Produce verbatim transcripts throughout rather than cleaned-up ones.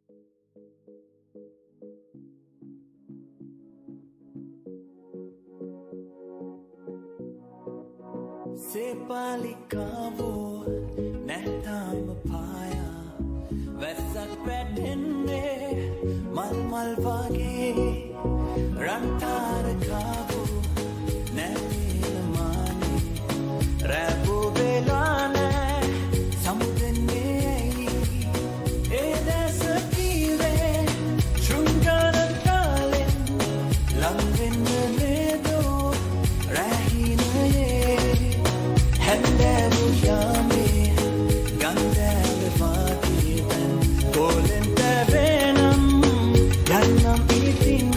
Sepalikawo නැතම පායා වැස්සක් වැටෙන්නේ මල් මල් වගේ රන්තරකාවෝ නැතිල මානේ රැපු වෙලා නැ සමුදන්නේ ඇයි ඒ දැස කීවේ ශෘංගාර කාලෙන් ලං වෙන්න නේදෝ රැහිනයේ හැන්දෑවු යාමේ ගන්දෑව වාදීවන් කොලෙන් තැවෙනම් යන්නම් ඉතින්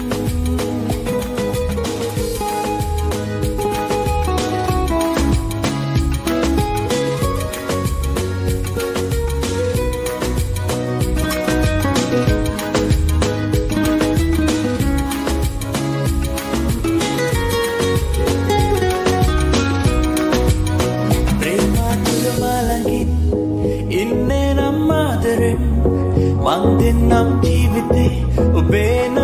ඉන්නේ නම් ආදරෙන් මං දෙන්නම් ජීවිතේ ඔබේ